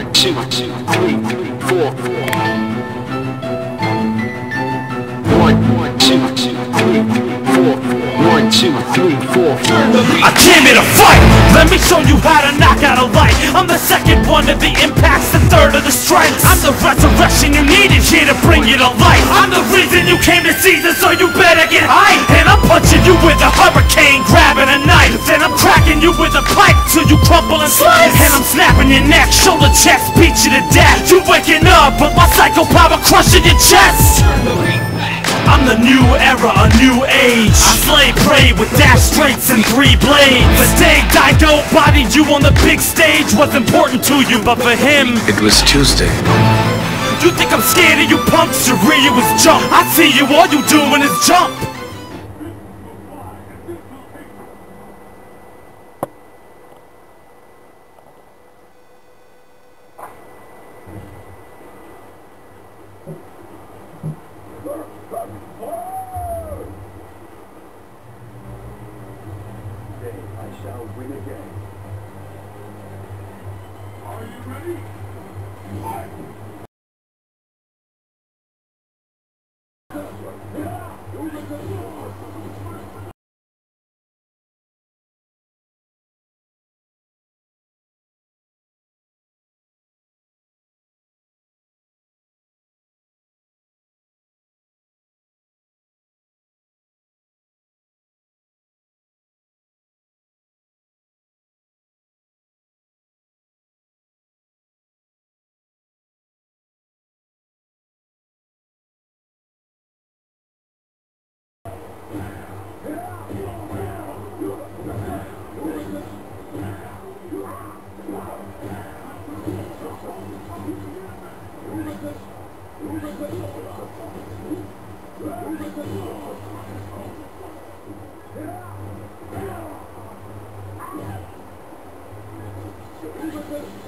1, 2, 3, 4. 1, 2, 3, 4. 1, 2, 3, 4. I came here to fight. Let me show you how to knock out a light. I'm the second one of the impacts, the third of the strikes. I'm the resurrection you needed here to bring you to life. I'm the reason you came to Caesar, so you better get hype. And I'm punching you with a hurricane, grabbing a knife. Then I'm cracking you with a pipe till you crumple and slice. And I'm snapping your neck, shoulder chest, beat you to death. You waking up, but my psycho power crushing your chest. I'm the new era, a new age. I slay prey with dash straights and 3 blades. The day Dido bodied you on the big stage was important to you, but for him, it was Tuesday. You think I'm scared of you punks? Your rear was jump. I see you, all you doing is jump. I shall win again. Are you ready? Fight! Thank you.